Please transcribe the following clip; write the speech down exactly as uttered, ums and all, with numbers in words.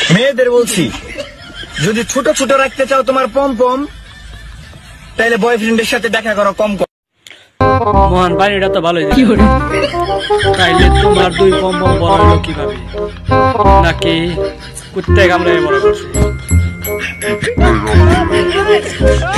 মেয়েদের বলছি, যদি ছোট ছোট রাখতে চাও তোমার পম পম, তাহলে বয়ফ্রেন্ডের সাথে দেখা করো কম কম। মহান বাড়িটা তো ভালোই, তাইলে তোমার দুই পম পম বড় হলো কিভাবে? নাকি কুত্তে কামড়ে বড় করছে?